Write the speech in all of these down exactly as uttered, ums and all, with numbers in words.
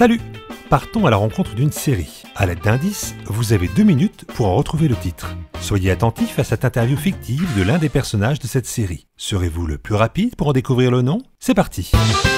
Salut! Partons à la rencontre d'une série. À l'aide d'indices, vous avez deux minutes pour en retrouver le titre. Soyez attentifs à cette interview fictive de l'un des personnages de cette série. Serez-vous le plus rapide pour en découvrir le nom? C'est parti!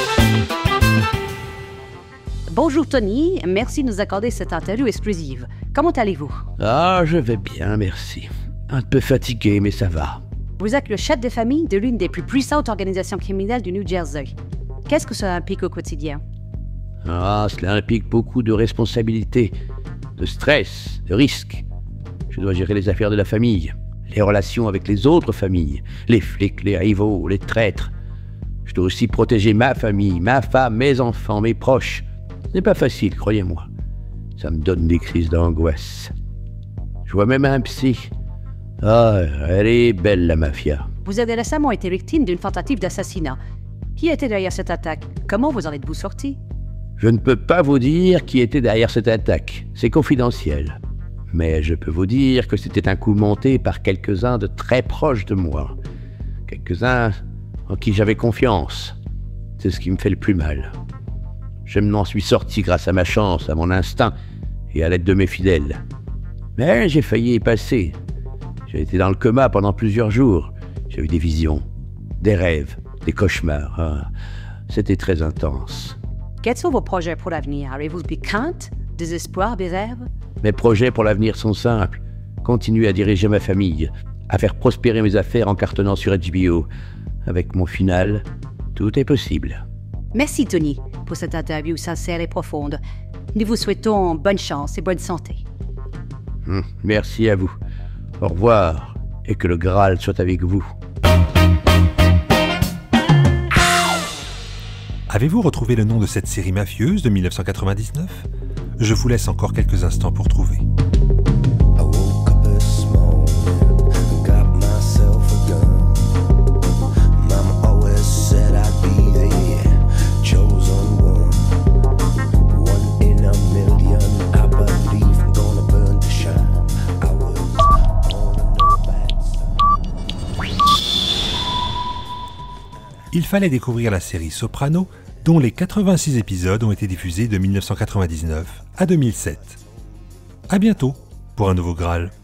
Bonjour Tony, merci de nous accorder cette interview exclusive. Comment allez-vous? Ah, je vais bien, merci. Un peu fatigué, mais ça va. Vous êtes le chef de famille de l'une des plus puissantes organisations criminelles du New Jersey. Qu'est-ce que cela implique au quotidien? Ah, cela implique beaucoup de responsabilités, de stress, de risques. Je dois gérer les affaires de la famille, les relations avec les autres familles, les flics, les rivaux, les traîtres. Je dois aussi protéger ma famille, ma femme, mes enfants, mes proches. Ce n'est pas facile, croyez-moi. Ça me donne des crises d'angoisse. Je vois même un psy. Ah, elle est belle, la mafia. Vous avez récemment été victime d'une tentative d'assassinat. Qui était derrière cette attaque? Comment vous en êtes-vous sorti? Je ne peux pas vous dire qui était derrière cette attaque. C'est confidentiel. Mais je peux vous dire que c'était un coup monté par quelques-uns de très proches de moi. Quelques-uns en qui j'avais confiance. C'est ce qui me fait le plus mal. Je m'en suis sorti grâce à ma chance, à mon instinct et à l'aide de mes fidèles. Mais j'ai failli y passer. J'ai été dans le coma pendant plusieurs jours. J'ai eu des visions, des rêves, des cauchemars. Ah, c'était très intense. Quels sont vos projets pour l'avenir? Avez-vous des craintes, des espoirs, des rêves? Mes projets pour l'avenir sont simples. Continuer à diriger ma famille, à faire prospérer mes affaires en cartonnant sur H B O. Avec mon final, tout est possible. Merci Tony pour cette interview sincère et profonde. Nous vous souhaitons bonne chance et bonne santé. Hum, merci à vous. Au revoir et que le Graal soit avec vous. Avez-vous retrouvé le nom de cette série mafieuse de mille neuf cent quatre-vingt-dix-neuf? Je vous laisse encore quelques instants pour trouver. Il fallait découvrir la série Soprano, dont les quatre-vingt-six épisodes ont été diffusés de mille neuf cent quatre-vingt-dix-neuf à deux mille sept. À bientôt pour un nouveau Graal.